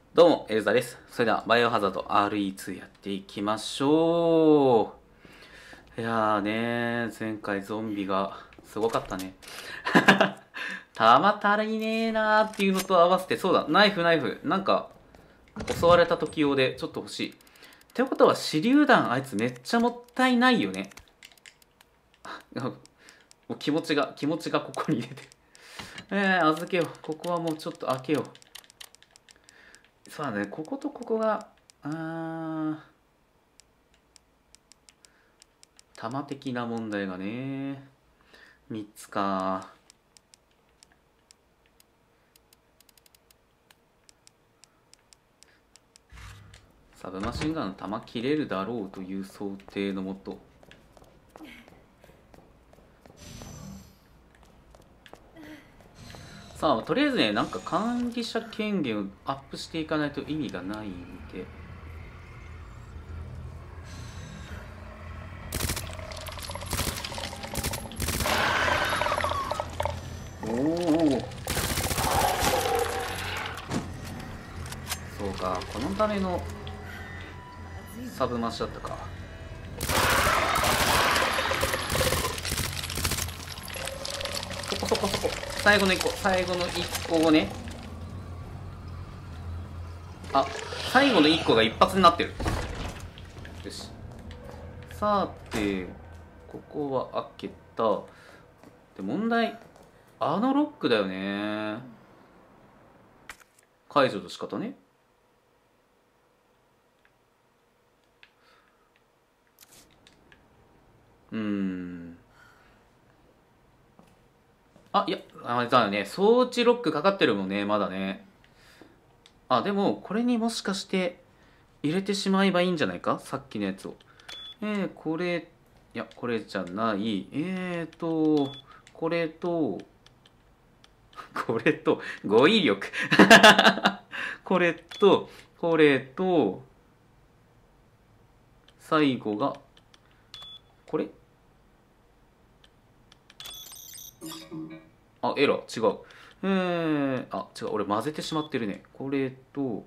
どうも、エルザです。それでは、バイオハザード RE2 やっていきましょう。いやーね前回ゾンビがすごかったね。弾足りねえなーっていうのと合わせて、そうだ、ナイフ。なんか、襲われた時用でちょっと欲しい。ってことは、手榴弾あいつめっちゃもったいないよね。もう気持ちがここに入れて。預けよう。ここはもうちょっと開けよう。そうだね、こことここが、弾的な問題がね、3つか。サブマシンガンの弾切れるだろうという想定のもと、さあとりあえずね、なんか管理者権限をアップしていかないと意味がないんで、おお、そうか、このためのサブマシだったか。そこ最後の1個をね、最後の1個が一発になってる。よし、さてここは開けた。で、問題、あのロックだよね。解除の仕方ね。いや、あれだよね、装置ロックかかってるもんね、まだね。でもこれにもしかして入れてしまえばいいんじゃないか、さっきのやつを。これ、いやこれじゃない。これとこれと語彙力。これとこれと、最後がこれ。エラー違う。違う、俺混ぜてしまってるね。これと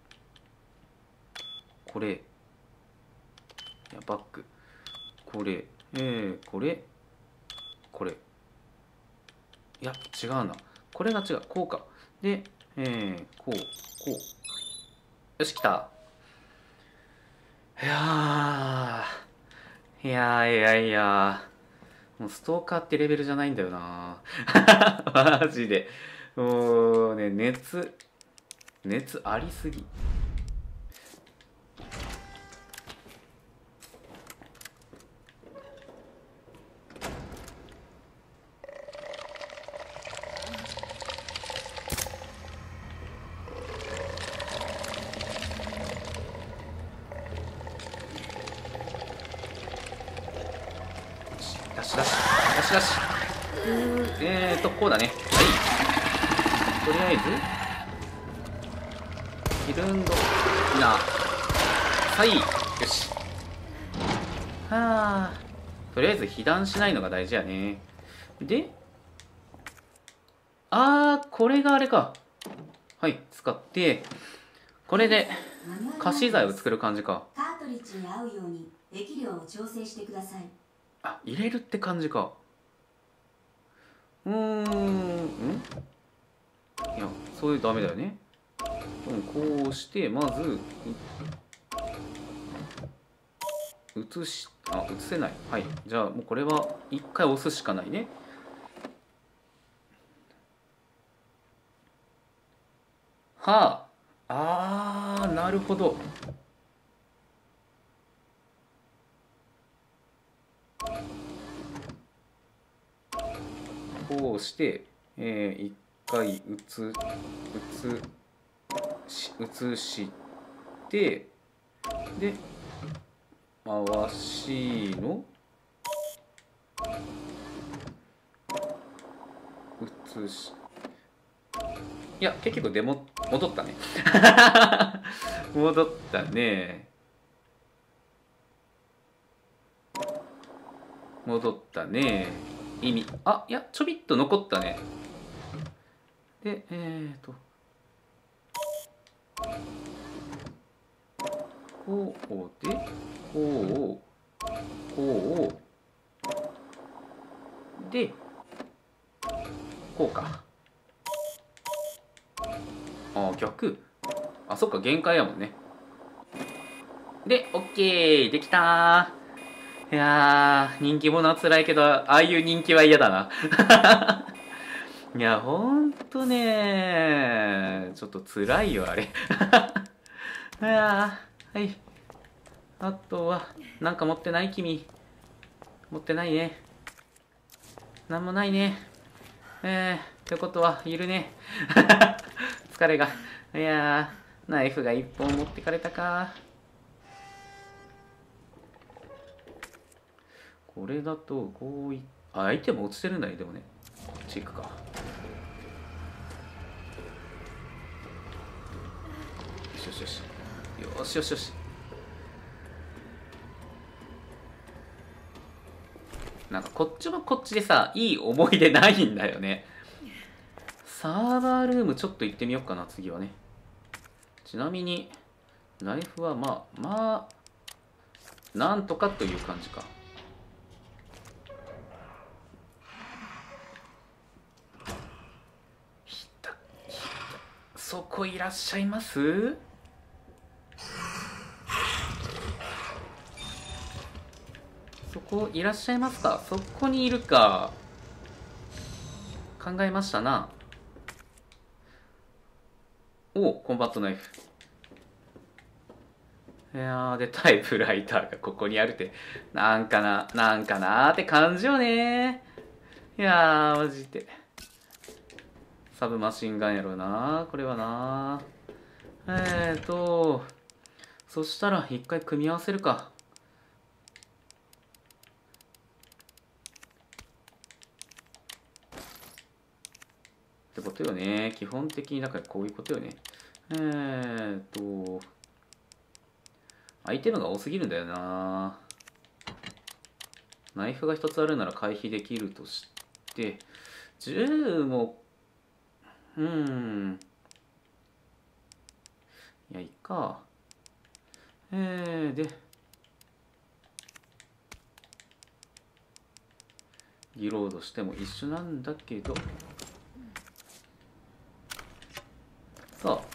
これ、いやバック、これ、これ、これ、いや違うな、これが違う、こうか。で、こう、よし、来た。いやもうストーカーってレベルじゃないんだよな。マジでもうね、熱ありすぎ。出し。こうだね。はい。とりあえず、ヒルンドな、はい。よし。とりあえず被弾しないのが大事やね。で、これがあれか。はい、使って、これで、仮死剤を作る感じか。 カートリッジに合うように液量を調整してください。 入れるって感じか。いや、そういうダメだよね。こうして、まず、映せない。はい。じゃあ、もうこれは一回押すしかないね。なるほど。こうして、一回移して、で、回しの移し、いや、結局戻ったね。戻ったね。戻ったね。意味。いや、ちょびっと残ったね。で、 こうでこうでこうか。あ、逆。あ、そっか、限界やもんね。で、オッケー、できたー。いやー、人気者は辛いけど、ああいう人気は嫌だな。いや、ほんとねー、ちょっと辛いよ、あれ。いやー、はい。あとは、なんか持ってない君。持ってないね。なんもないね。ってことは、いるね。疲れが。いやー、ナイフが一本持ってかれたか。これだと、こうい、あ、相手も落ちてるんだね、でもね。こっち行くか。よしよしよし。よしよしよし。なんかこっちもこっちでさ、いい思い出ないんだよね。サーバールームちょっと行ってみようかな、次はね。ちなみに、ライフはまあ、なんとかという感じか。そこいらっしゃいます？そこいらっしゃいますか？そこにいるか。考えましたな。お、コンバットナイフ。いやー、で、タイプライターがここにあるって、なんかなーって感じよね。いやー、マジで。サブマシンガンやろうな、これはな。そしたら一回組み合わせるか。ってことよね。基本的にだからこういうことよね。アイテムが多すぎるんだよな。ナイフが一つあるなら回避できるとして、銃も、いや、いいか。で、リロードしても一緒なんだけど、さあ、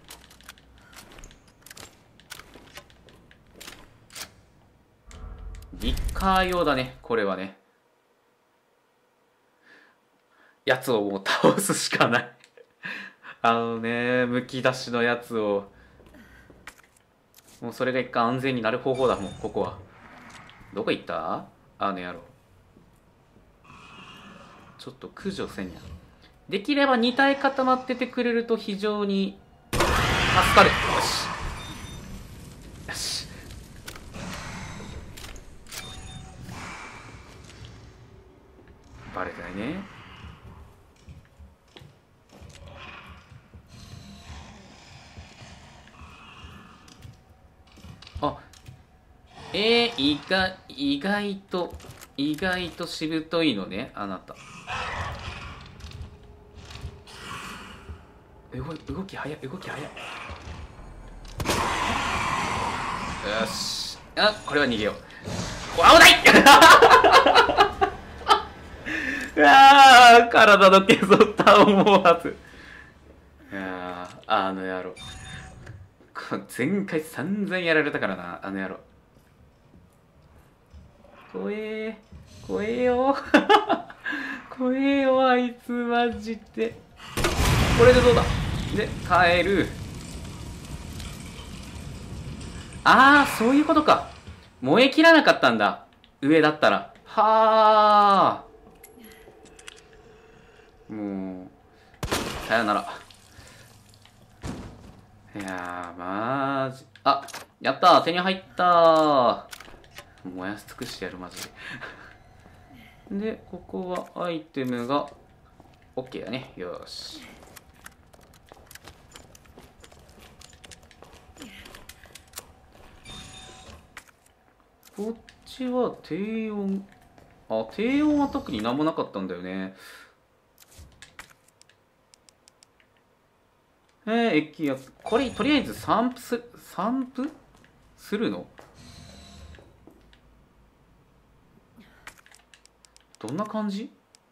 リッカー用だね、これはね。やつをもう倒すしかない。むき出しのやつを。もうそれが一回安全になる方法だもん、ここは。どこ行った？あの野郎。ちょっと駆除せんや。できれば2体固まっててくれると非常に助かる。よし。よし。バレてないね。あ、意外としぶといのね、あなた。動き早い。よし。あ、これは逃げよう。危ないうわー、体の削った思わず。いやー、あの野郎。前回散々やられたからな、あの野郎。怖えよ怖えよ、あいつマジで。これでどうだ？で、帰る。あー、そういうことか。燃え切らなかったんだ。上だったら。はー。もう、さよなら。いやー、マジ。あ、やったー、手に入ったー。燃やし尽くしてやる、マジで。で、ここはアイテムが OK だね。よし。こっちは低温。あ、低温は特になんもなかったんだよね。液圧。これ、とりあえず散布？ するの？どんな感じ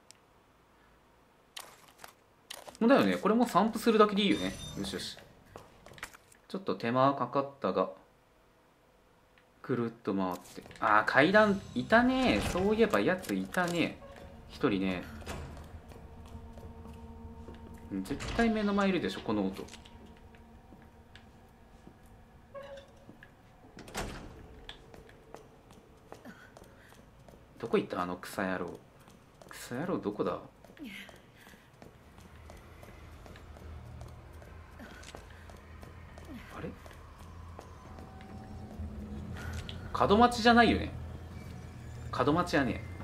だよね。これも散布するだけでいいよね。よしよし。ちょっと手間かかったが、くるっと回って。ああ、階段いたね。そういえばやついたね。一人ね。絶対目の前いるでしょ、この音。どこ行ったあの草野郎。草野郎どこだ？あれ？角待ちじゃないよね。角待ちやね。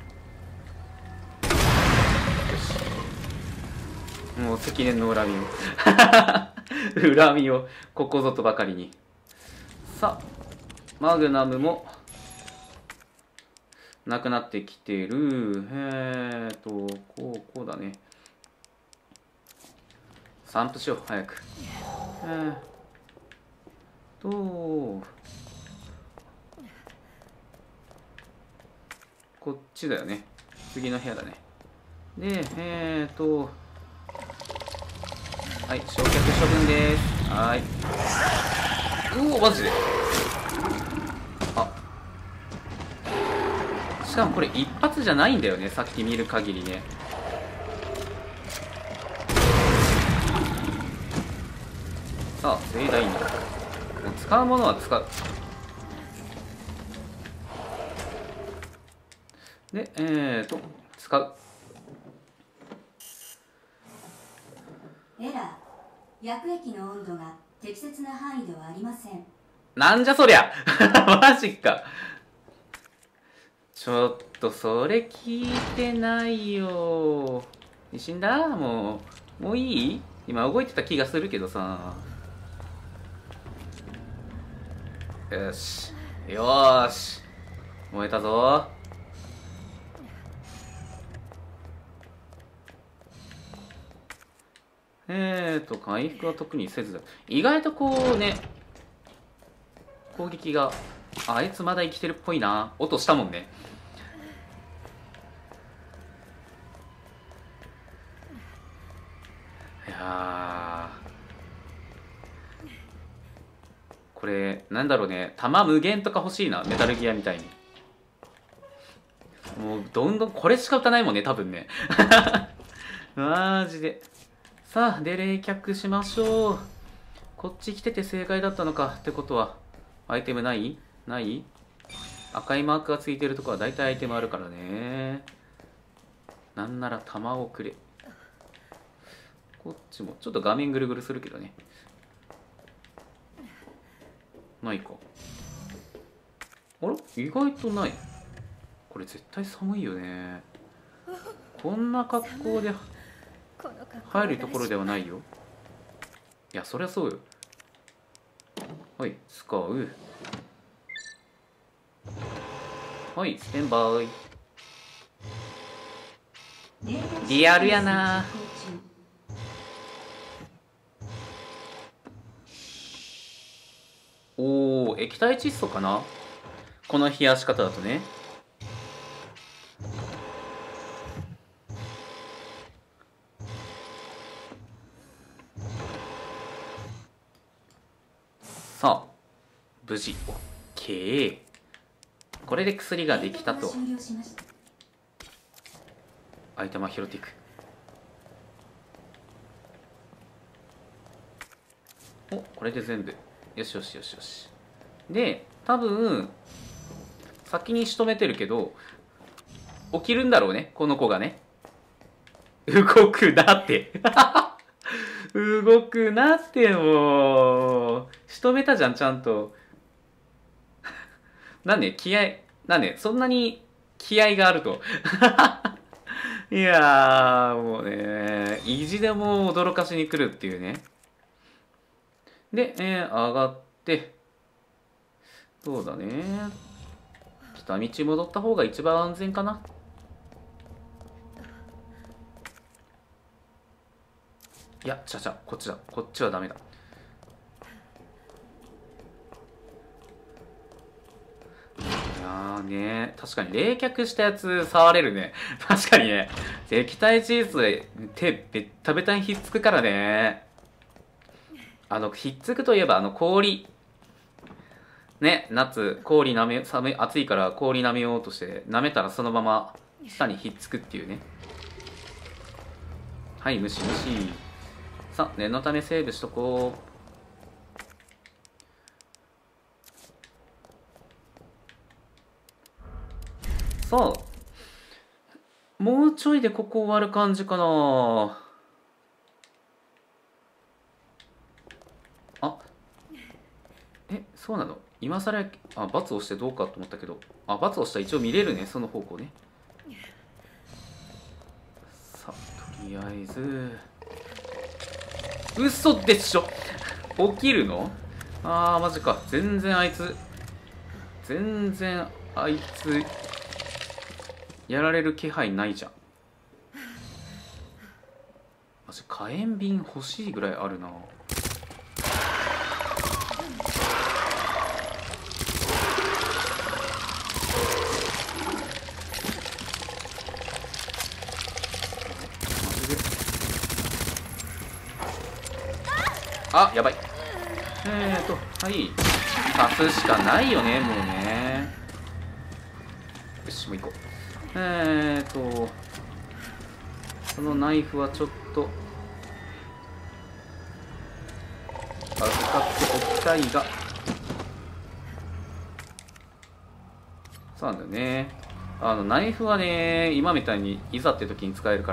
よし。もう積年の恨みを恨みをここぞとばかりに。さあマグナムもなくなってきてる。こうだね。散布しよう早く。こっちだよね。次の部屋だね。ではい、焼却処分です。はい。うお、マジで。あ、しかもこれ一発じゃないんだよね、さっき見る限りね。さあ盛大に使うものは使う。で使う。 エラー。薬液の温度が適切な範囲ではありません。 なんじゃそりゃマジか。ちょっとそれ聞いてないよ。死んだ？もういい？今動いてた気がするけどさ。よしよーし、燃えたぞ。回復は特にせず、意外とこうね、攻撃が、あいつまだ生きてるっぽいな。音したもんね。いやこれなんだろうね、弾無限とか欲しいな、メタルギアみたいに。もうどんどんこれしか撃たないもんね多分ねマジで。さあで冷却しましょう。こっち来てて正解だったのか。ってことはアイテムない？赤いマークがついてるとこは大体アイテムあるからね。なんなら弾をくれ。こっちもちょっと画面ぐるぐるするけどね。ないか。あら、意外とない。これ絶対寒いよね。こんな格好で入るところではないよ。いやそりゃそうよ。はい、使う。はい、ステンバイ。リアルやな。おお、液体窒素かな、この冷やし方だとね。さあ無事 OK。 これで薬ができたと。アイテムは拾っていく。お、これで全部。よしよしよしよし。で多分先に仕留めてるけど起きるんだろうね、この子がね。動くなって動くなって。もう仕留めたじゃんちゃんとなんで気合、なんでそんなに気合があるといやーもうね、意地でも驚かしに来るっていうね。で、上がってそうだね、来た道戻った方が一番安全かな。いやこっちだ、こっちはダメだ。 ね、確かに冷却したやつ触れるね。確かにね、液体チーズで手ベッタベタにひっつくからね。ひっつくといえば氷。ね、夏、氷舐め、寒い、暑いから氷舐めようとして、舐めたらそのまま下にひっつくっていうね。はい、ムシムシ。さあ、念のためセーブしとこう。さあ、もうちょいでここ終わる感じかな。あ、そうなの？今更罰をしてどうかと思ったけど、罰をしたら一応見れるね、その方向ね。さあ、とりあえず、嘘でしょ。起きるの？マジか。全然あいつやられる気配ないじゃん。マジ火炎瓶欲しいぐらいあるな。やばい。はい。刺すしかないよね、もうね。よし、もう行こう。そのナイフはちょっと預かっておきたいが、そうなんだよね。ナイフはね、今みたいにいざって時に使えるから。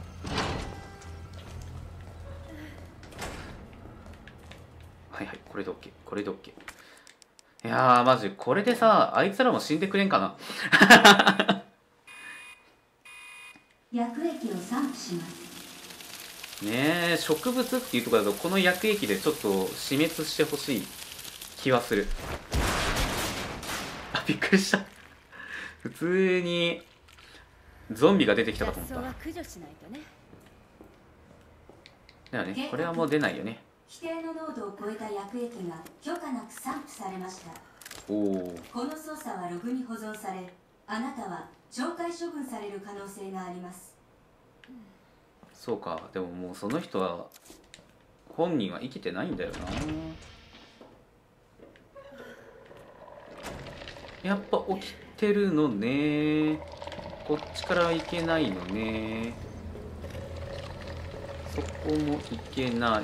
はいはい、これで OK、これで OK。いやー、マジ、これでさ、あいつらも死んでくれんかな。 薬液を散布します。 ねえ、植物っていうところだと、この薬液でちょっと死滅してほしい気はする。びっくりした。普通にゾンビが出てきたかと思った。だよね、これはもう出ないよね。 規定の濃度を超えた薬液が許可なく散布されました。 この操作はログに保存され、あなたは懲戒処分される可能性があります。 そうか。でももうその人は本人は生きてないんだよな。やっぱ起きてるのね。こっちから行けないのね。そこも行けない。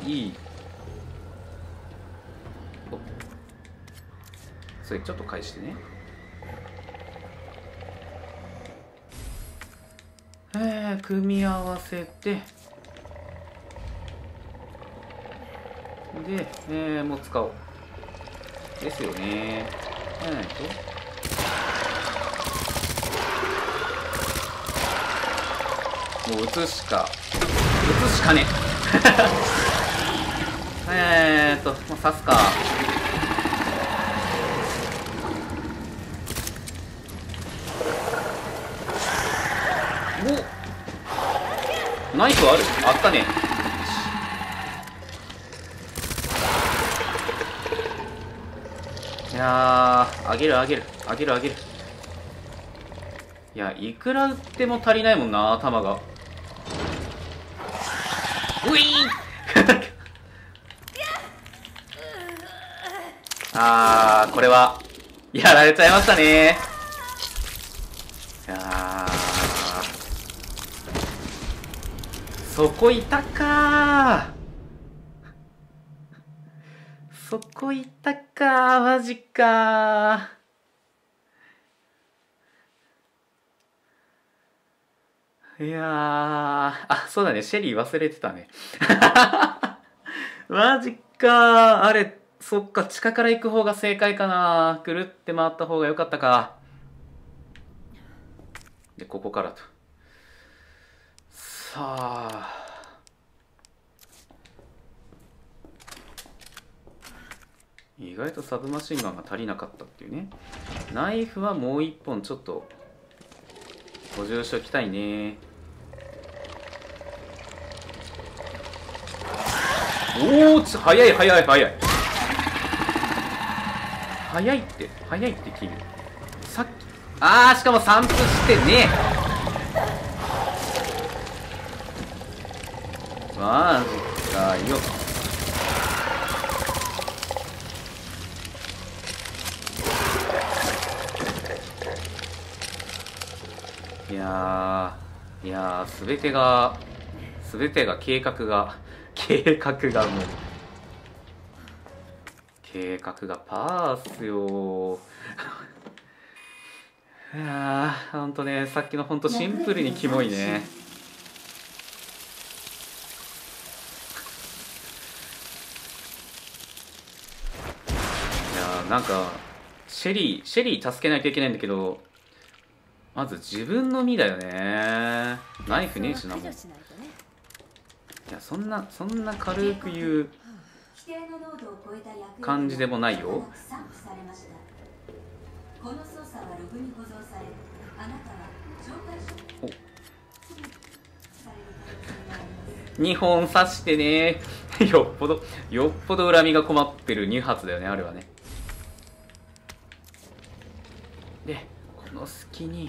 それちょっと返してね。組み合わせてで、もう使おうですよね。もう撃つしかねもう刺すか。ナイフある？あったね。いやー、あげる。いや、いくら撃っても足りないもんな、弾が。ういーこれはやられちゃいましたね。いやー、そこいたかー。そこいたかー、マジかー。いやー、そうだね、シェリー忘れてたね。マジかー。あれ、そっか、地下から行く方が正解かな。ぐるって回った方が良かったか。で、ここからと。さあ。意外とサブマシンガンが足りなかったっていうね。ナイフはもう一本ちょっと補充しときたいね。早い早いって君。さっあーしかも散布してね。マジかよ。いやー、すべてが計画がもう計画がパーっすよ。いやーほんとね、さっきのほんとシンプルにキモいね。いやーなんかシェリー助けないといけないんだけど、まず自分の身だよね。ナイフねえしなもん。いやそんな軽く言う感じでもないよ。 この操作はログに保存され、あなたは紹介書 2本刺してね。よっぽど恨みが困ってる2発だよね、あれはね。でこの隙に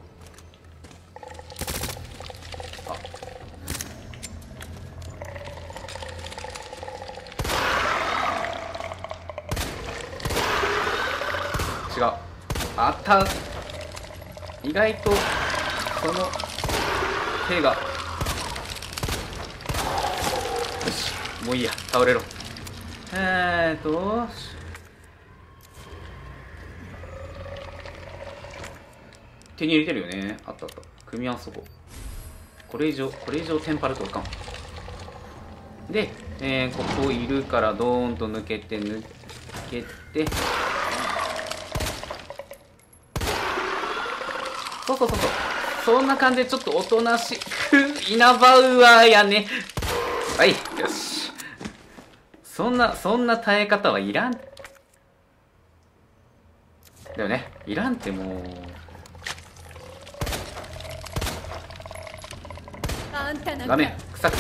違う、意外とその手が、よしもういいや、倒れろ。手に入れてるよね。あった、組み合わせとこう。これ以上テンパるといかん。で、ここいるからドーンと抜けてそうそんな感じでちょっとおとなしくイナバウアーやね。はい、よし。そんな耐え方はいらん。だよね、いらんってもう。ダメ、くさよし。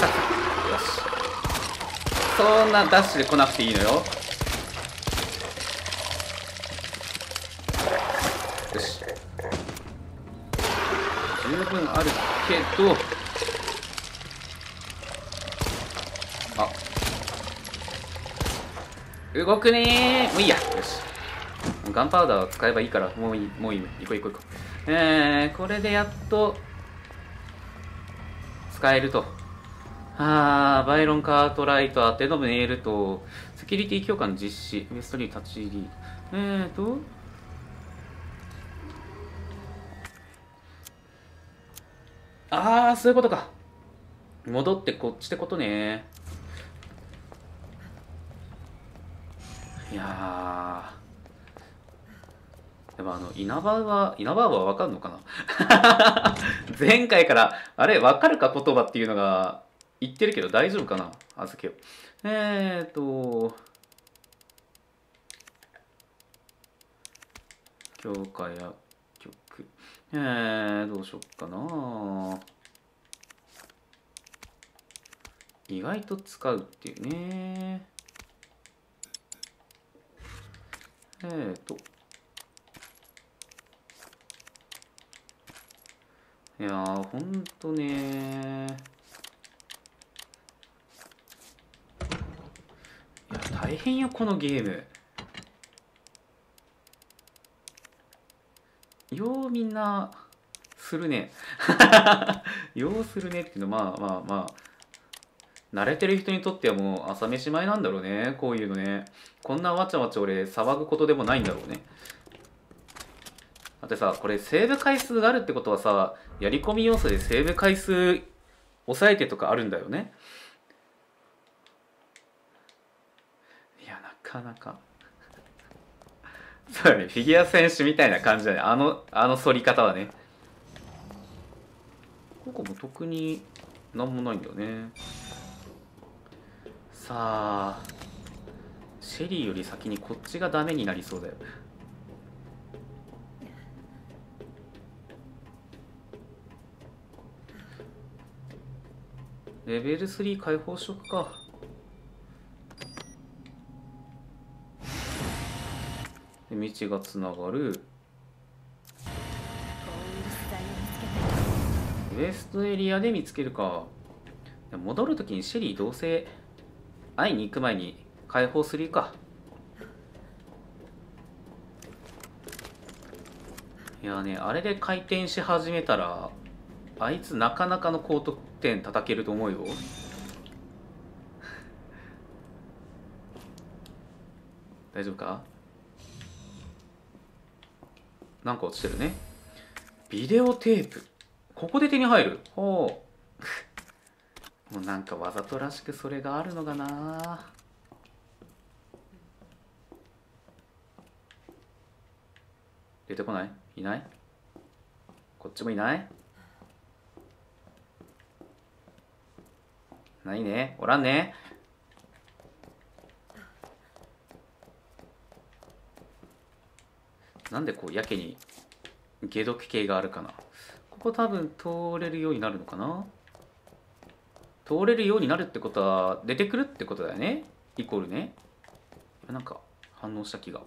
そんなダッシュで来なくていいのよ。よし、十分あるけど、動くねー。もういいや、よし。ガンパウダーを使えばいいから、もういい、行こう。これでやっと使えると。バイロンカートライト宛てのメールと、セキュリティ強化の実施、ウエストリー立ち入り。そういうことか。戻ってこっちってことね。いやー、でもイナバウアーはわかんのかな。前回からあれわかるか言葉っていうのが言ってるけど大丈夫かな。預けよう。強化や曲、どうしよっかな。意外と使うっていうね。いやーほんとねー、いや大変よこのゲーム。ようみんなするね。ようするねっていうの、まあ慣れてる人にとってはもう朝飯前なんだろうね、こういうのね。こんなわちゃわちゃ俺騒ぐことでもないんだろうね。だってさ、これセーブ回数があるってことはさ、やり込み要素でセーブ回数抑えてとかあるんだよね。いやなかなかそうだね、フィギュア選手みたいな感じだね、あの反り方はね。ここも特になんもないんだよね。さあシェリーより先にこっちがダメになりそうだよ。レベル3解放しとくか。で道がつながる。 ウエストエリアで見つけるか。戻るときにシェリーどうせ会いに行く前に解放するか。いやね、あれで回転し始めたらあいつなかなかの高得点叩けると思うよ。大丈夫か。なんか落ちてるね。ビデオテープ、ここで手に入る。ほうもうなんかわざとらしくそれがあるのかな。出てこない？いない？こっちもいない？ないね。おらんね。なんでこうやけに解毒系があるかな。ここ多分通れるようになるのかな。通れるようになるってことは出てくるってことだよね。イコールね。なんか反応した気が。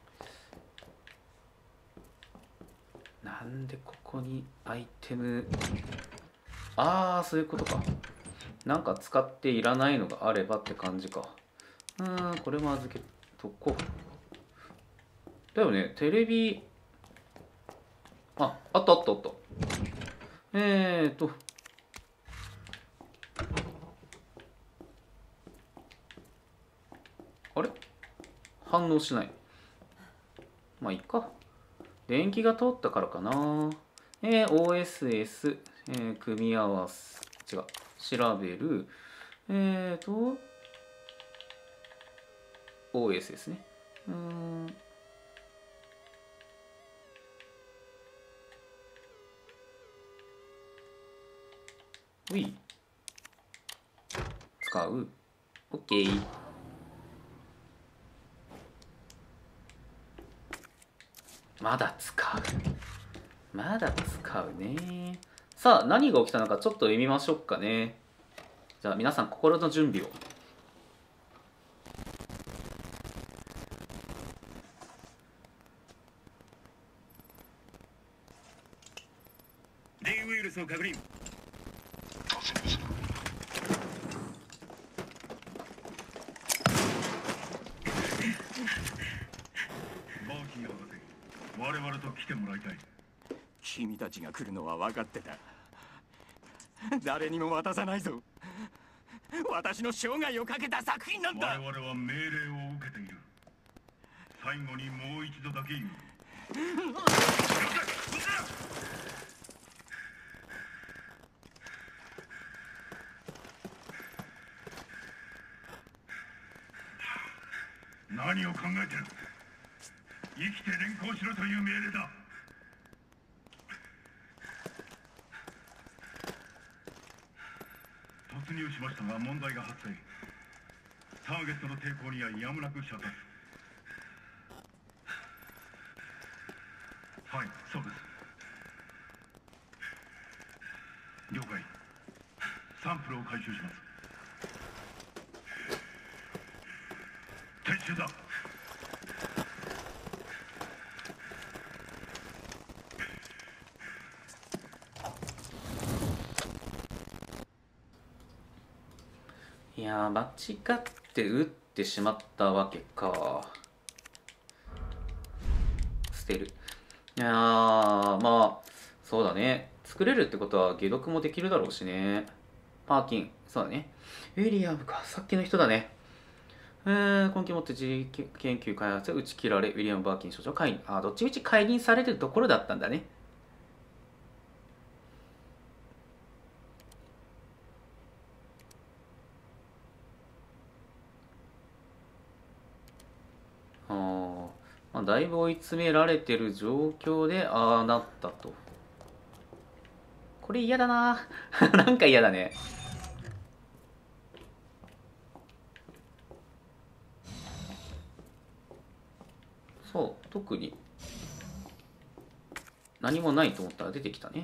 なんでここにアイテム、ああそういうことか。なんか使っていらないのがあればって感じか。これも預けとこう。だよね、テレビ、あったあったあった。あれ反応しない。まあいいか。電気が通ったからかな。OSS、組み合わせ、違う、調べる。OS ですね。うい。使う。OK。まだ使う。まだ使うね。さあ、何が起きたのかちょっと読みましょうかね。じゃあ皆さん心の準備を。 D ウイルスの確認。バーキン博士、我々と来てもらいたい。 君たちが来るのは分かってた。誰にも渡さないぞ。私の生涯をかけた作品なんだ。 我々は命令を受けている。最後にもう一度だけ言う。何を考えてる。生きて連行しろという命令だ。突入しましたが問題が発生。ターゲットの抵抗にはやむなく射殺。はい、そうです。了解。サンプルを回収します。撤収だ。 いやー、間違って撃ってしまったわけか。捨てる。いやー、まあそうだね。作れるってことは解毒もできるだろうしね。パーキン、そうだね。ウィリアムか、さっきの人だね。根拠を持って自研究開発を打ち切られ、ウィリアム・バーキン所長解任。どっちみち解任されるところだったんだね。まあ、だいぶ追い詰められてる状況でああなったと。これ嫌だななんか嫌だね。そう、特に何もないと思ったら出てきたね。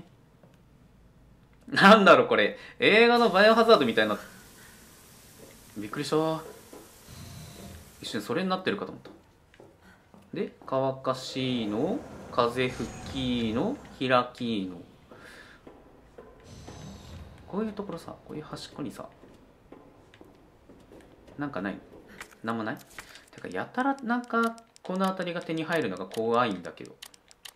なんだろうこれ、映画のバイオハザードみたいな。びっくりした。一瞬それになってるかと思った。で、乾かしの風吹きの開きの。 こういうところさ、こういう端っこにさ、なんかない？なんもない？てかやたらなんかこの辺りが手に入るのが怖いんだけど。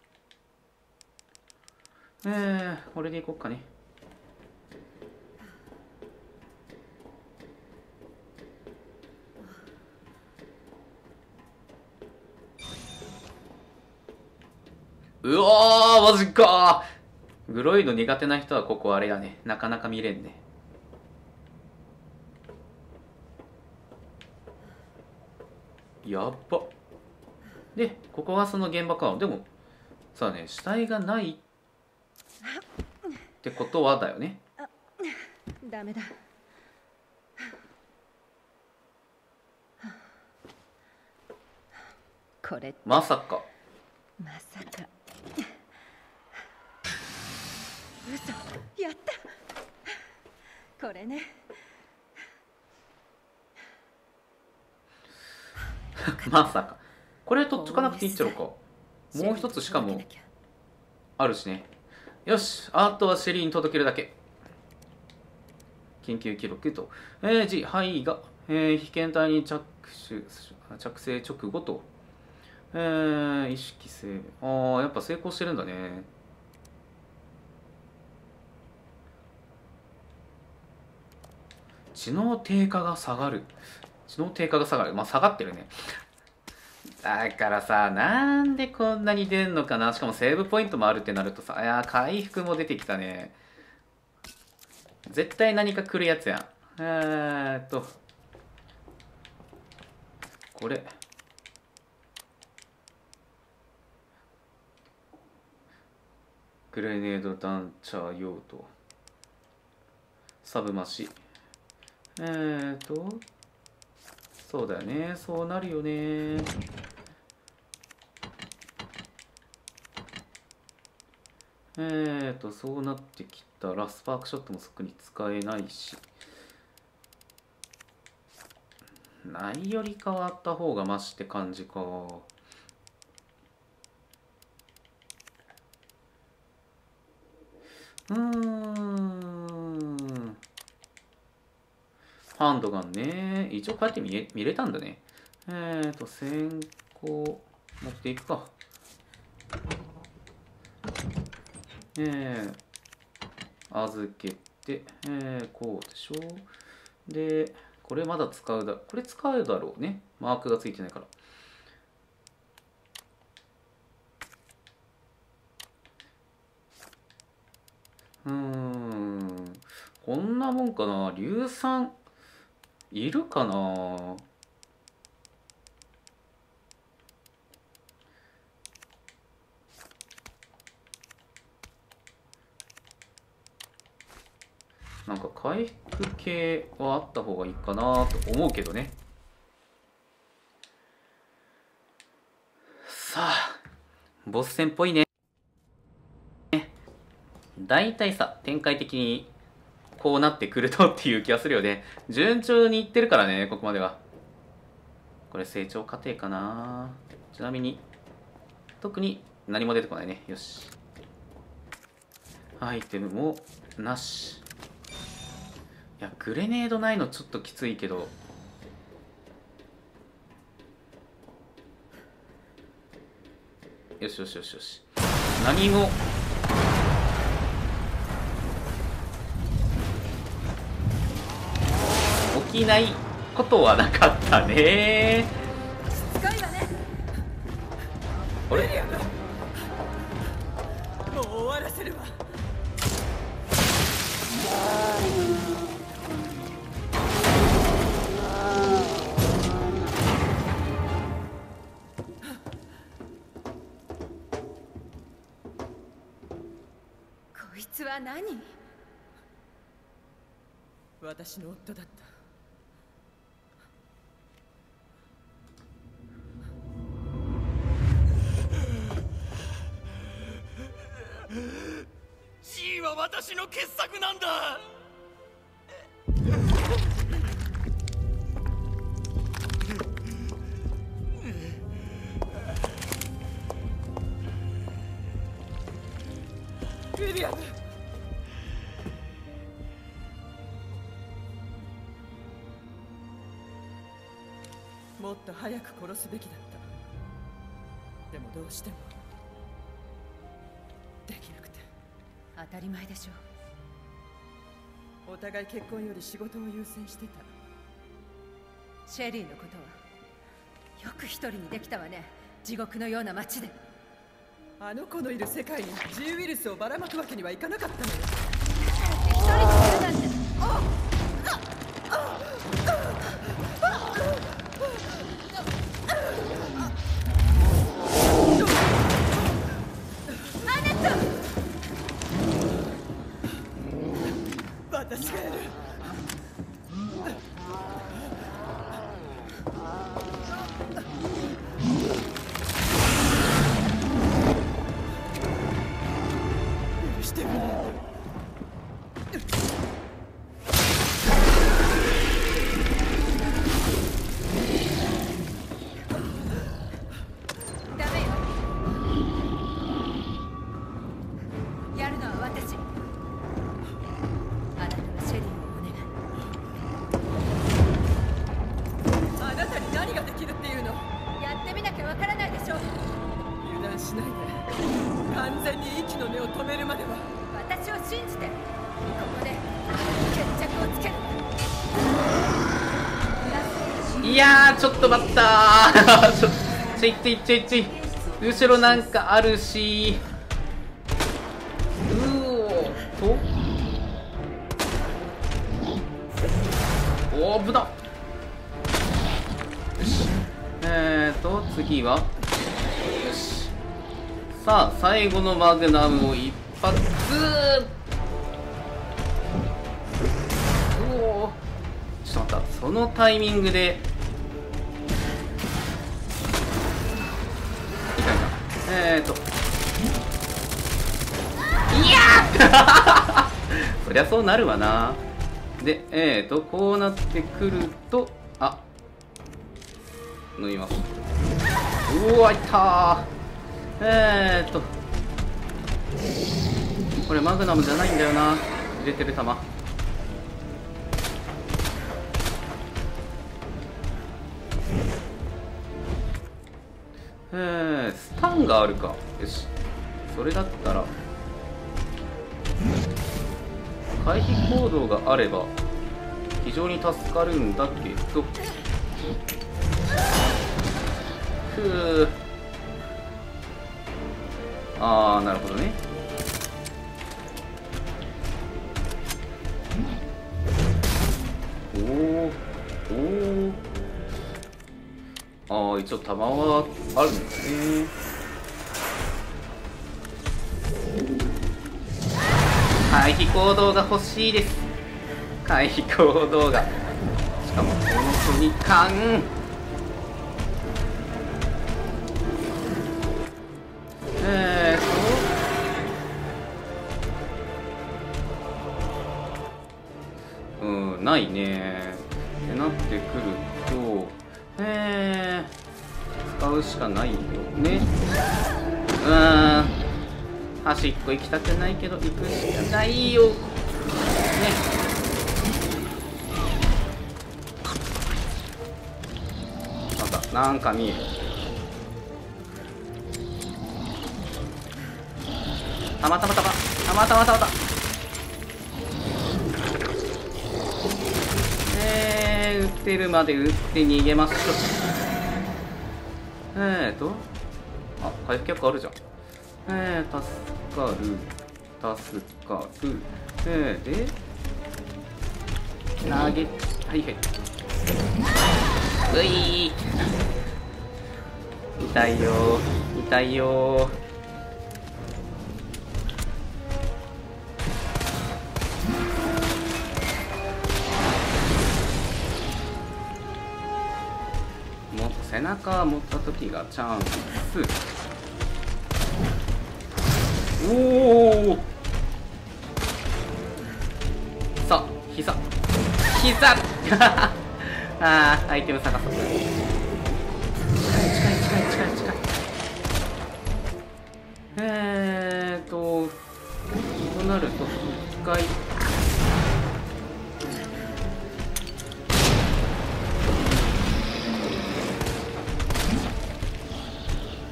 これでいこっかね。うわー、マジかー。グロいの苦手な人はここあれやね。なかなか見れんね。やっば。で、ここがその現場か。でも、さあね、死体がないってことはだよね。 ダメだ。これまさか。 まさか。嘘、やった。これね。 まさか。これとっつかなくていいっちゃろうか。もう一つしかもあるしね。よし、あとはシェリーに届けるだけ。緊急記録と。G、はいが、被験体に着生直後と。意識性。ああ、やっぱ成功してるんだね。知能低下が下がる。知能低下が下がる。まあ下がってるね。だからさ、なんでこんなに出んのかな。しかもセーブポイントもあるってなるとさ、いや、回復も出てきたね。絶対何か来るやつやん。これ。グレネードダンチャー用途。サブマシ。そうだよね。そうなるよね。そうなってきたらスパークショットもすぐに使えないし、ないより変わった方がマシって感じか。ハンドガンね。一応こうやって見れたんだね。先行持っていくか。預けて、こうでしょ。で、これまだ使うだ、これ使うだろうね。マークがついてないから。こんなもんかな。硫酸いるかな。なんか回復系はあった方がいいかなと思うけどね。さあ、ボス戦っぽいね。だいたいさ、展開的にこうなってくるとっていう気がするよね。順調にいってるからね、ここまでは。これ成長過程かな。ちなみに、特に何も出てこないね。よし。アイテムもなし。いや、グレネードないのちょっときついけど。よしよしよしよし。何も起きないことはなかったね。あれ？ もう終わらせるわ。 こいつは何？ 私の夫だった。 G は私の傑作なんだ。 ウィリアム、 早く殺すべきだった。でもどうしてもできなくて。 当たり前でしょ。 お互い結婚より仕事を優先してた。 シェリーのことはよく一人にできたわね。地獄のような街で。 あの子のいる世界に G ウイルスをばらまくわけにはいかなかったのよ。 一人にするなんて。アネット、 私がやる。許してくれ。 ダメよ。やるのは私。あなたはシェリーをお願い。 あなたに何ができるっていうの。 やってみなきゃわからないでしょ。 油断しないで。完全に息の根を止めるまでは。 私を信じて。ここで決着をつける。 いやー、ちょっと待ったーちょい後ろなんかあるし、おー、危なっ。よし、次は、よし、さあ最後のマグナムを一発。おー、ちょっと待った、そのタイミングでいかんか。いやーそりゃそうなるわな。でこうなってくると、あ、飲みます。うわ、いったー。これマグナムじゃないんだよな、入れてる弾。スタンがあるか。よし、それだったら回避行動があれば非常に助かるんだけど、あー、なるほどね。ああ、一応弾はあるんですね。回避行動が欲しいです。回避行動が、しかもこの距離感。ないねってなってくると、使うしかないよね。端っこ行きたくないけど行くしかないよね。なんか見える。たまたま撃ってるまで撃って逃げましょう。あ、回復脚あるじゃん。助かる。で投げ、はいはい、ういー、痛いよ痛いよ。背中持った時がチャンス。おお、さあ膝あー、アイテム探そう。近いとなると一回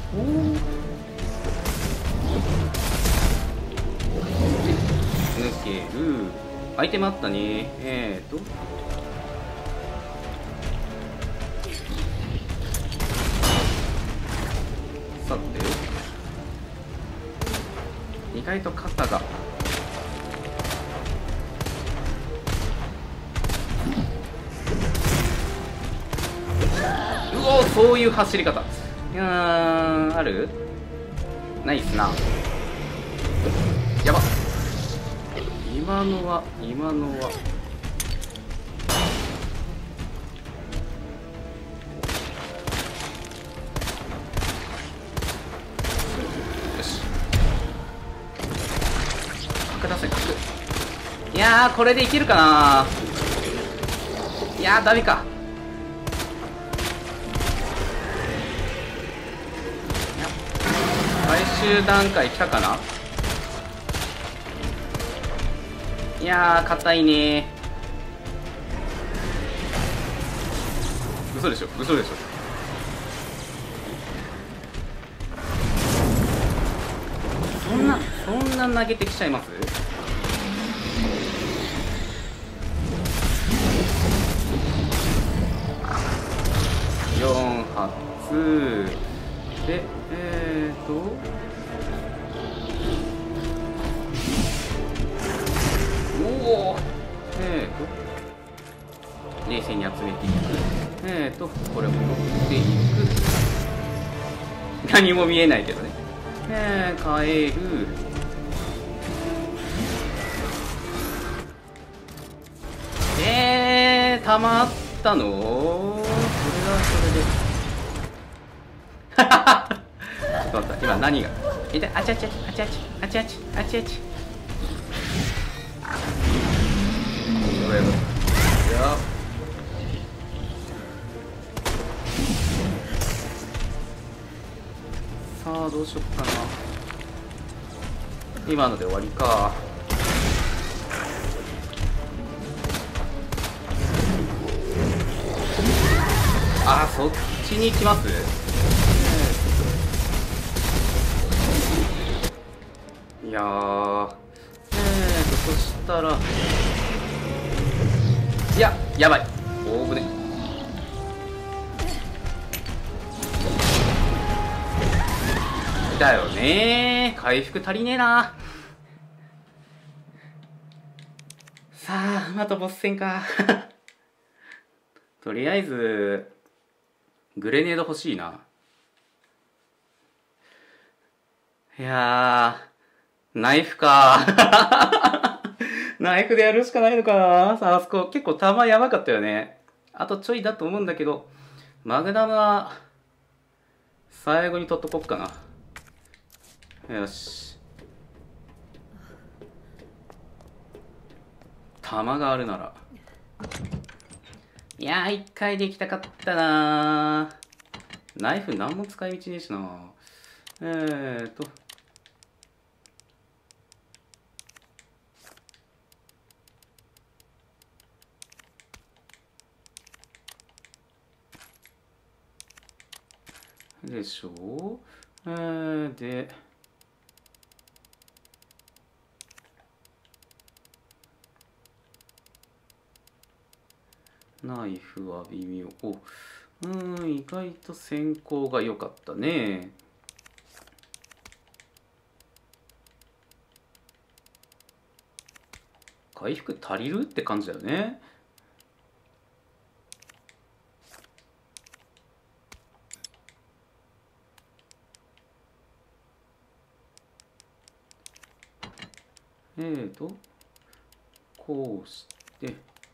おお、抜ける。アイテムあったね。さて、意外と肩がうお、そういう走り方。ある？ないっすな。やばっ。今のはよし、角出せ、角。いやー、これでいけるかな。いやー、ダメか。最終段階来たかな。いやー、硬いねー。嘘でしょ、嘘でしょ。そんな投げてきちゃいます？4発で、おお、冷静に集めていく。これも持っていく。何も見えないけどね。帰る。溜まったの？それはそれで。ちょっと待った、今何が。痛い、あちあちあちあちあちあちあちあちあち。これも。よ。さあ、どうしよっかな。今ので終わりか。あ、そっちに行きます？いやー、そしたら、いや、やばい。大ぶね。だよねー。回復足りねえな。さあ、またボス戦か。とりあえずグレネード欲しいな。いやー、ナイフか。ナイフでやるしかないのかな。さあ、あそこ結構弾やばかったよね。あとちょいだと思うんだけど、マグナムは最後に取っとこっかな。よし、弾があるなら。いやー、一回できたかったなー。ナイフ何も使い道ねえしな。でしょう。で、ナイフは微妙。意外と先行が良かったね。回復足りるって感じだよね。こうして、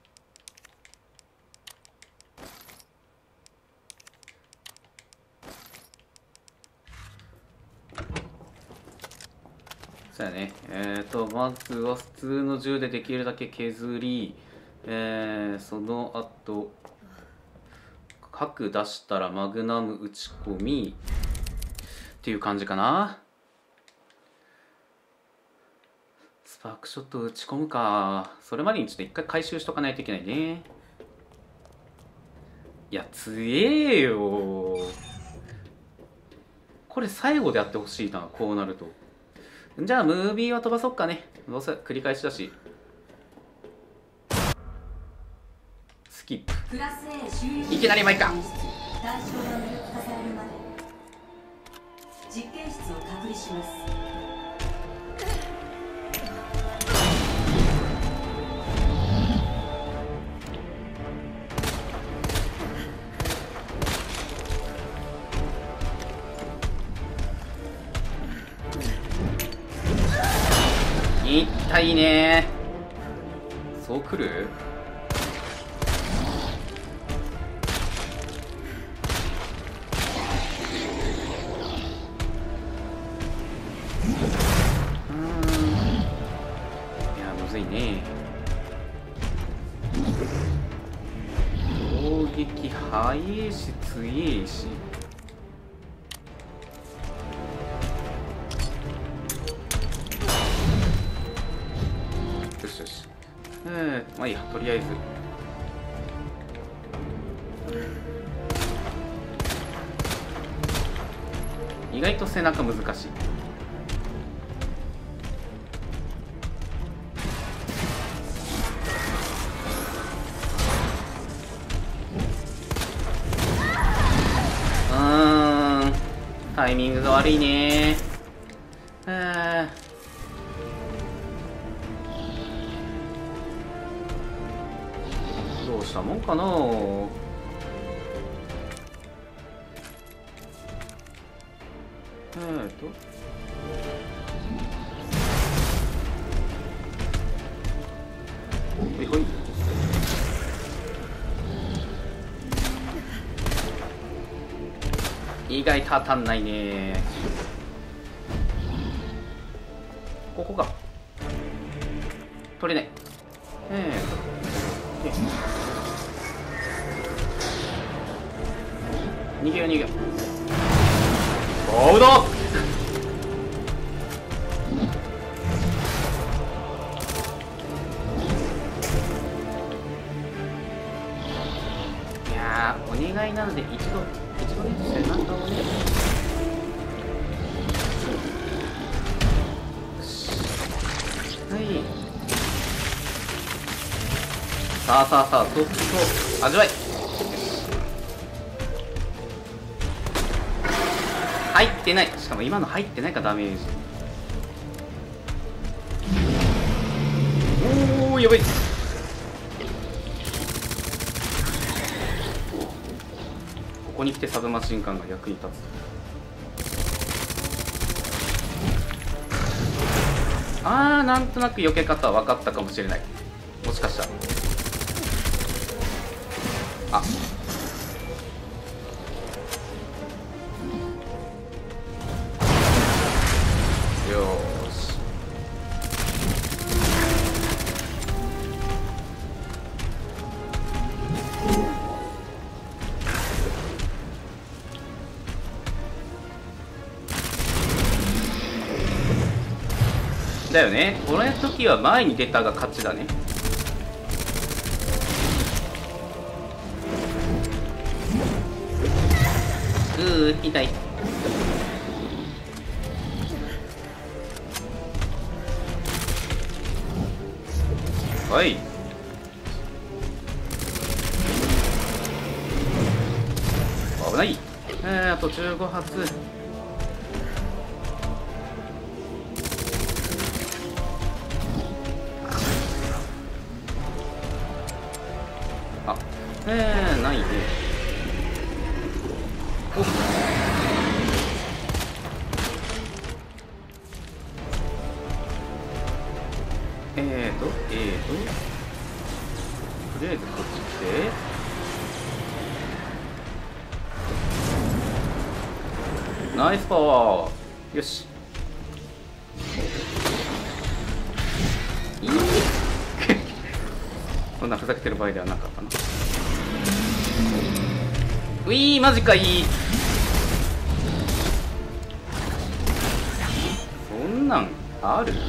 そうやね。まずは普通の銃でできるだけ削り、その後核出したらマグナム打ち込みっていう感じかな。スパークショット打ち込むか。それまでにちょっと一回回収しとかないといけないね。いや、強えよ。 これ最後でやってほしいな、こうなると。じゃあムービーは飛ばそっかね。どうせ繰り返しだし。スキップ。 クラス A 修理いきなりマイカ。 対象が無力化されるまで実験室を隔離します。 痛いね。そう来る？いやむずいね。攻撃早いし強いし。よしよし。まあいいや、とりあえず。意外と背中難しい。タイミングが悪いね。どうしたもんかな。ほいほい。意外と当たんないね。ここか取れない。逃げよう逃げよう。おうどいやー、お願いなので一度ね背中をね。はい。さあさあさあ、と味わい。入ってない。しかも今の入ってないかダメージ。おおやばい。ここに来てサブマシンガンが役に立つ。なんとなく避け方は分かったかもしれない。もしかしたらよーし。だよね。この時は前に出たが勝ちだね。痛い。はい。危ない。あと15発。ないね。おっ。とりあえずこっち来て。ナイスパワー。よし。そんなふざけてる場合ではなかったな。ういー、マジかいい。そんなんある？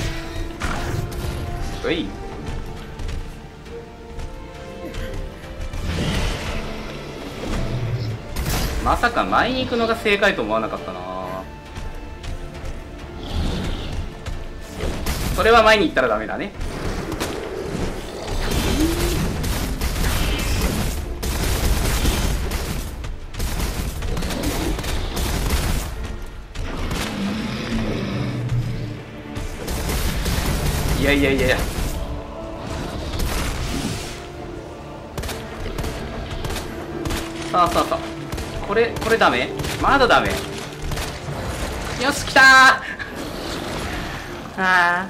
はい。 まさか前に行くのが正解と思わなかったな。それは前に行ったらダメだね。いやいやいやいや、さあさあさあ、これダメ、まだダメ。よし、来たーあ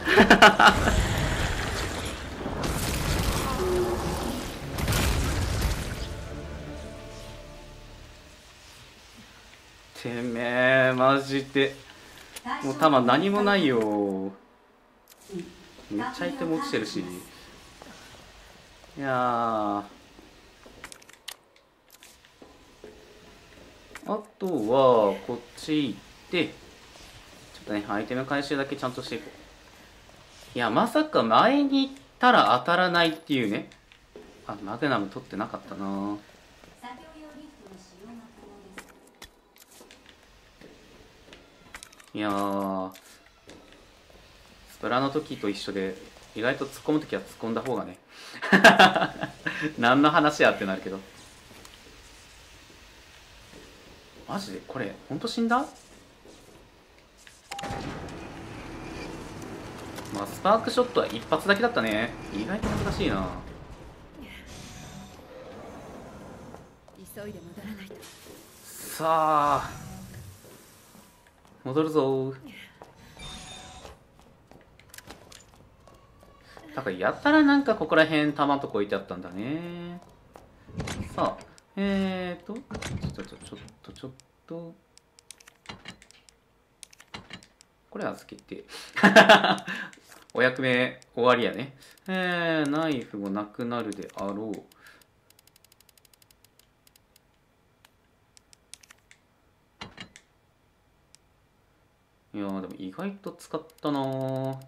てめえマジでもう弾何もないよ。めっちゃ相手も落ちてるし。いやー、あとはこっち行ってちょっとねアイテム回収だけちゃんとしていこう。いやまさか前に行ったら当たらないっていうね。あ、マグナム取ってなかったな。 作業用リフトの使用が可能です。 いやー、スプラの時と一緒で意外と突っ込む時は突っ込んだ方がね何の話やってなるけど、マジでこれほんと死んだ。まあスパークショットは一発だけだったね。意外と難しいな。 急いで戻らないと。 さあ戻るぞー。だからやったらなんかここら辺弾とこ置いてあったんだね。さあちょっとこれ預けてお役目終わりやね。ナイフもなくなるであろう。いやーでも意外と使ったなー。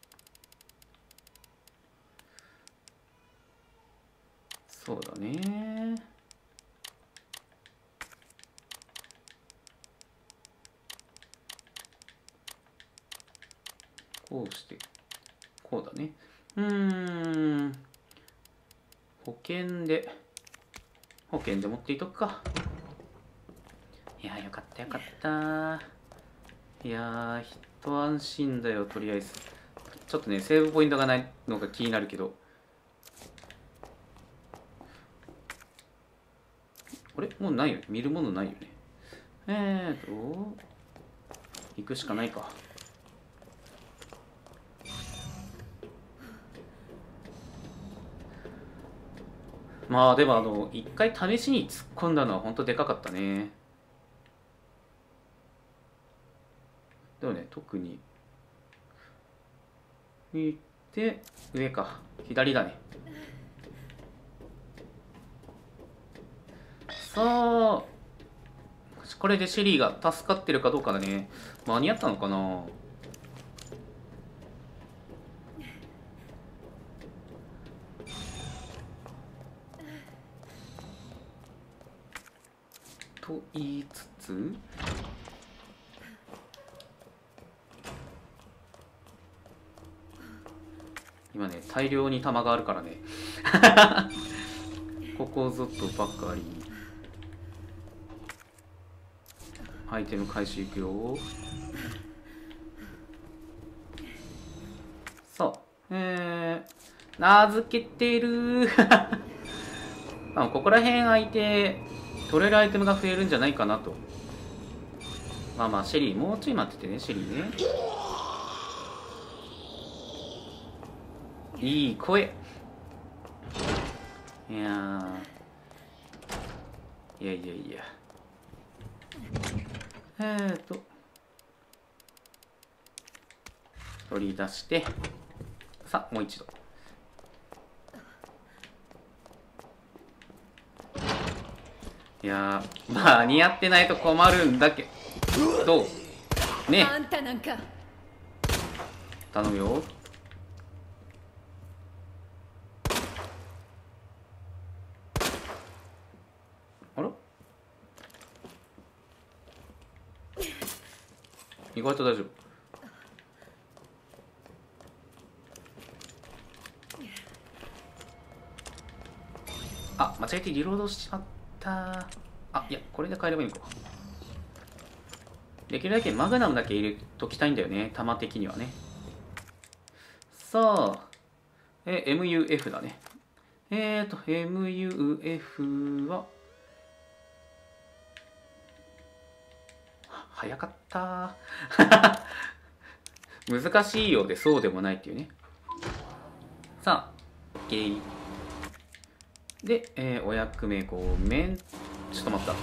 そうだね。こうしてこうだね。保険で持っていとくか。いやーよかったよかった。いやー一安心だよ。とりあえずちょっとねセーブポイントがないのが気になるけど、あれもうないよね。見るものないよね。行くしかないか。まあでも一回試しに突っ込んだのは本当でかかったね。でもね特に行って上か左だね。さあこれでシェリーが助かってるかどうかだね。間に合ったのかな。と言いつつ今ね大量に弾があるからねここぞとばかりにアイテム回収いくよ。そう名付けてるまあここら辺空いて取れるアイテムが増えるんじゃないかなと。まあまあシェリーもうちょい待っててね。シェリーねいい声。いや取り出してさあもう一度。いやー間に合ってないと困るんだけどね。 あんたなんか頼むよ。あら意外と大丈夫。あ、間違えてリロードしちまった。あ、いや、これで帰ればいいのか。できるだけマグナムだけ入れときたいんだよね、弾的にはね。さあ、MUF だね。MUF は、早かった難しいようでそうでもないっていうね。さあ OK で、お役目ごめん。ちょっと待った。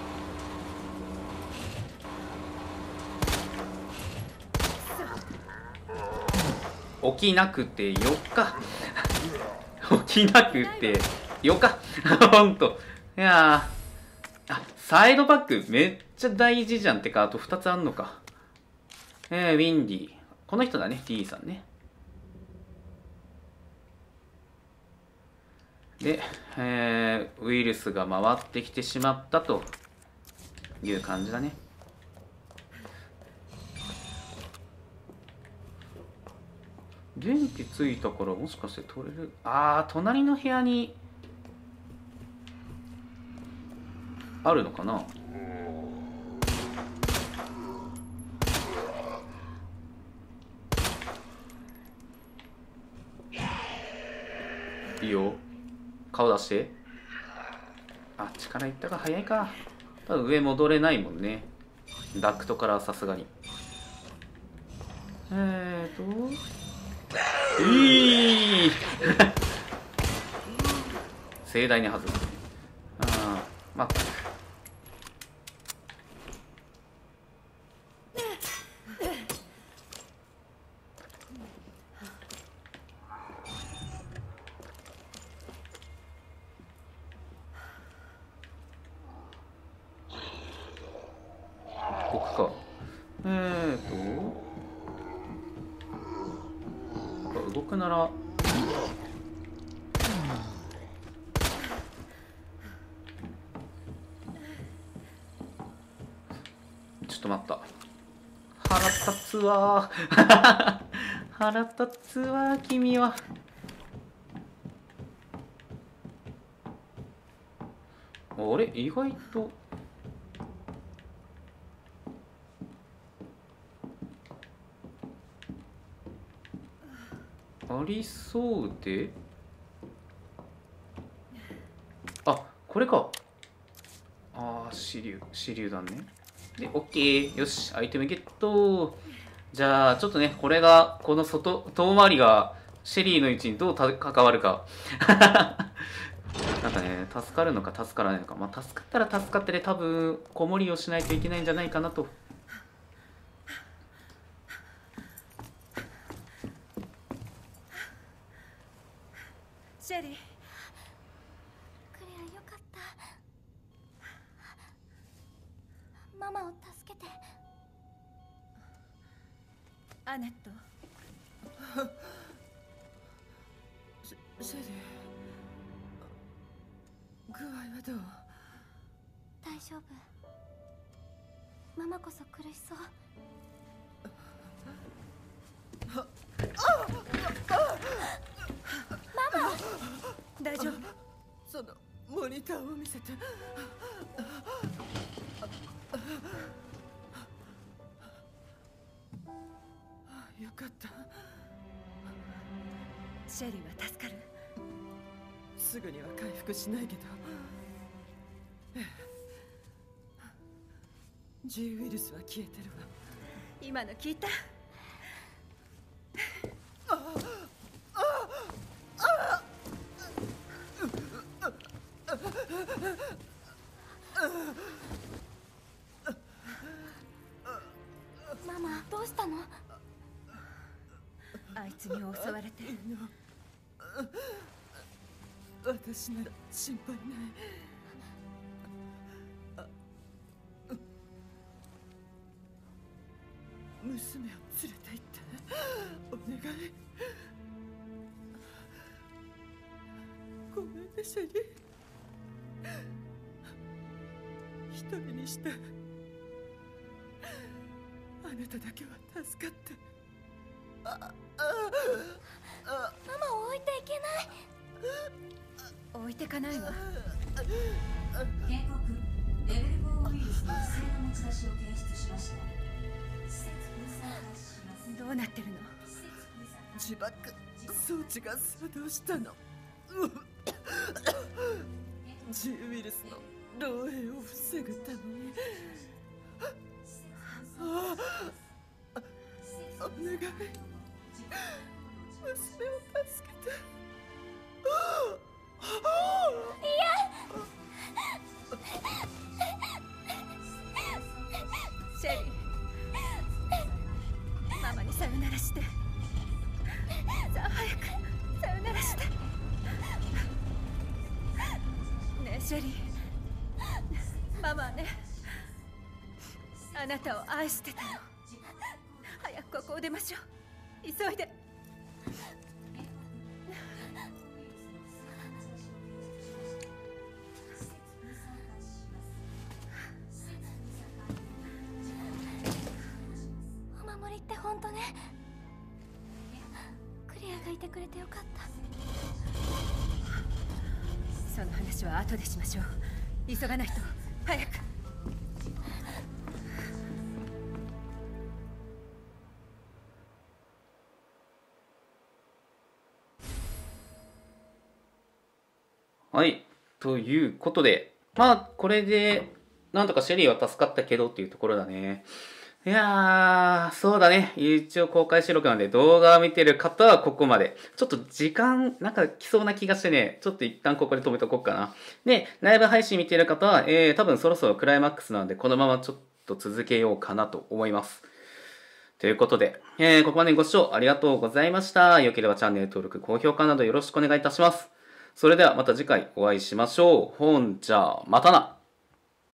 起きなくてよか起きなくてよかほんと。いやー、あ、サイドバックめっちゃ大事じゃん。ってか、あと2つあんのか。ウィンディ。この人だね、T さんね。で、ウイルスが回ってきてしまったという感じだね。電気ついたからもしかして取れる。あー、隣の部屋にあるのかな。いいよ、顔出して。あ、力いったが早いか。ただ上戻れないもんね、ダクトからさすがに。盛大に外す。まあ僕か。動くならちょっと待った。腹立つわ腹立つわ君は。あれ、意外とありそうで。あ、これか。手榴弾ね。で OK。 よし、アイテムゲット。じゃあちょっとね、これがこの遠回りがシェリーの位置にどう関わるかなんかね、助かるのか助からないのか。まあ助かったら助かってで、多分子守りをしないといけないんじゃないかなと。 シェリー、 クレアよかった。ママを助けて。 アネット。 シェリー、具合はどう？ 大丈夫。ママこそ苦しそう。 大丈夫？ そのモニターを見せて。よかった。 シェリーは助かる？ すぐには回復しないけど、G ウイルスは消えてるわ。 今の聞いた？ ママ、どうしたの？ あいつに襲われて。 私なら心配ない。娘を連れて行ってお願い。ごめんねシェリー。一人にしてあななただけは助かって。 ママを置いていけない。 置いてかないわ。 警告、レベル4ウイルスの不正な持ち出しを検出しました。施設封鎖を開始します。 どうなってるの？ 自爆装置が作動したの。G ウイルスの漏洩を防ぐために。お願い、娘を助けて。 シェリー、ママにさよならして。さあ早くさよならして。ねえシェリー、ママはね、あなたを愛してたの。早くここを出ましょう。急いで。 お守りって本当ね。クリアがいてくれてよかった。 その話は後でしましょう。急がないと。早く。 はい。ということで、まあ、これで、なんとかシェリーは助かったけどっていうところだね。いやー、そうだね。一応公開収録なんで動画を見てる方はここまで。ちょっと時間、なんか来そうな気がしてね、ちょっと一旦ここで止めとこうかな。で、ライブ配信見てる方は、多分そろそろクライマックスなんで、このままちょっと続けようかなと思います。ということで、ここまでご視聴ありがとうございました。良ければチャンネル登録、高評価などよろしくお願いいたします。それではまた次回お会いしましょう。ほんじゃ、またな。